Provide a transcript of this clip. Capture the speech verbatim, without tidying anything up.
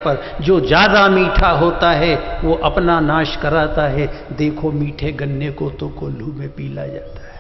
पर जो ज्यादा मीठा होता है वो अपना नाश कराता है। देखो मीठे गन्ने को तो कोल्हू में पीला जाता है।